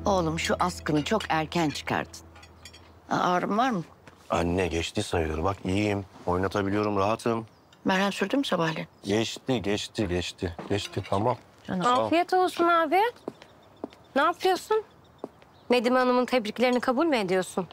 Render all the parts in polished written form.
Oğlum şu askını çok erken çıkardın. Ağrın var mı? Anne geçti sayılır. Bak iyiyim. Oynatabiliyorum, rahatım. Merhem sürdün mü sabahleyin? Geçti. Tamam. Afiyet olsun abi. Ne yapıyorsun? Nedime Hanım'ın tebriklerini kabul mü ediyorsun?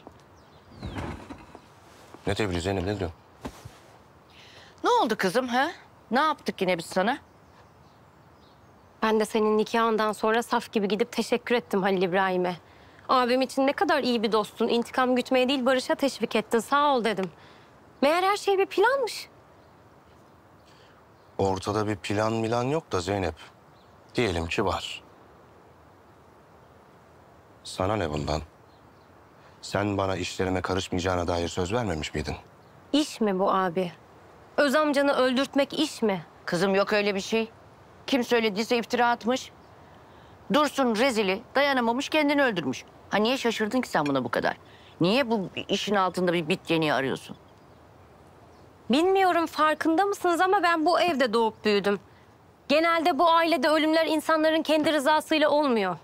Ne tebriği Zeynep, ne diyorsun? Ne oldu kızım ha? Ne yaptık yine biz sana? Ben de senin nikahından sonra saf gibi gidip teşekkür ettim Halil İbrahim'e. Abim için ne kadar iyi bir dostun. İntikam gütmeye değil barışa teşvik ettin. Sağ ol dedim. Meğer her şey bir planmış. Ortada bir plan yok da Zeynep. Diyelim ki var. Sana ne bundan? Sen bana işlerime karışmayacağına dair söz vermemiş miydin? İş mi bu abi? Öz amcanı öldürtmek iş mi? Kızım yok öyle bir şey. Kim söylediyse iftira atmış. Dursun rezili dayanamamış kendini öldürmüş. Ha niye şaşırdın ki sen buna bu kadar? Niye bu işin altında bir bit yeniği arıyorsun? Bilmiyorum farkında mısınız ama ben bu evde doğup büyüdüm. Genelde bu ailede ölümler insanların kendi rızasıyla olmuyor.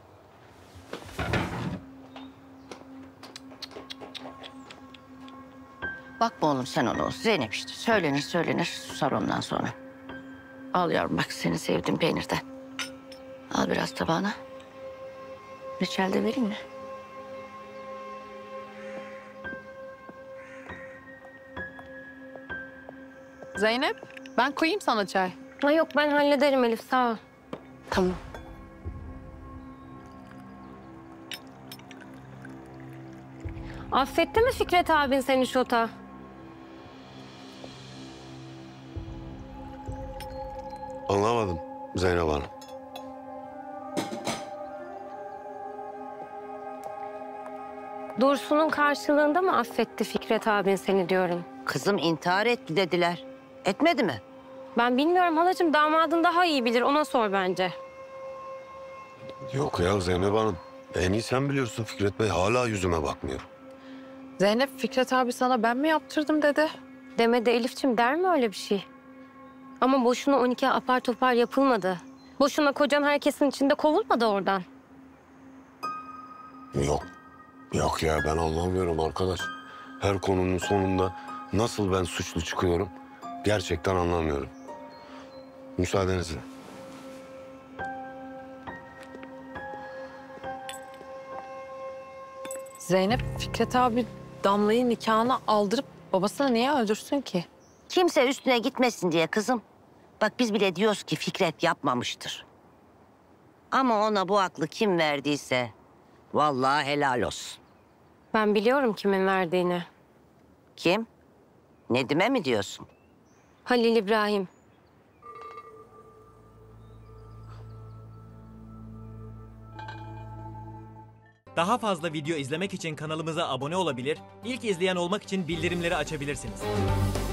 Bakma oğlum sen onu. Zeynep işte söylenir susar ondan sonra. Al yavrum bak seni sevdiğim peynirden. Al biraz tabağına. Reçel de vereyim mi? Zeynep, ben koyayım sana çay. Ha yok ben hallederim Elif sağ ol. Tamam. Affetti mi Fikret abin seni Şota? Anlamadım Zeynep Hanım. Dursun'un karşılığında mı affetti Fikret abin seni diyorum. Kızım intihar etti dediler. Etmedi mi? Ben bilmiyorum halacığım damadın daha iyi bilir ona sor bence. Yok ya Zeynep Hanım. En iyi sen biliyorsun, Fikret Bey hala yüzüme bakmıyor. Zeynep, Fikret abi sana ben mi yaptırdım dedi. Demedi Elifçim der mi öyle bir şey? Ama boşuna 12 apar topar yapılmadı. Boşuna kocan herkesin içinde kovulmadı oradan. Yok ya, ben anlamıyorum arkadaş. Her konunun sonunda nasıl ben suçlu çıkıyorum gerçekten anlamıyorum. Müsaadenizle. Zeynep, Fikret abi Damla'yı nikahına aldırıp babasını niye öldürsün ki? Kimse üstüne gitmesin diye kızım. Bak biz bile diyoruz ki Fikret yapmamıştır. Ama ona bu aklı kim verdiyse vallahi helal olsun. Ben biliyorum kimin verdiğini. Kim? Nedim'e mi diyorsun? Halil İbrahim. Daha fazla video izlemek için kanalımıza abone olabilir, ilk izleyen olmak için bildirimleri açabilirsiniz.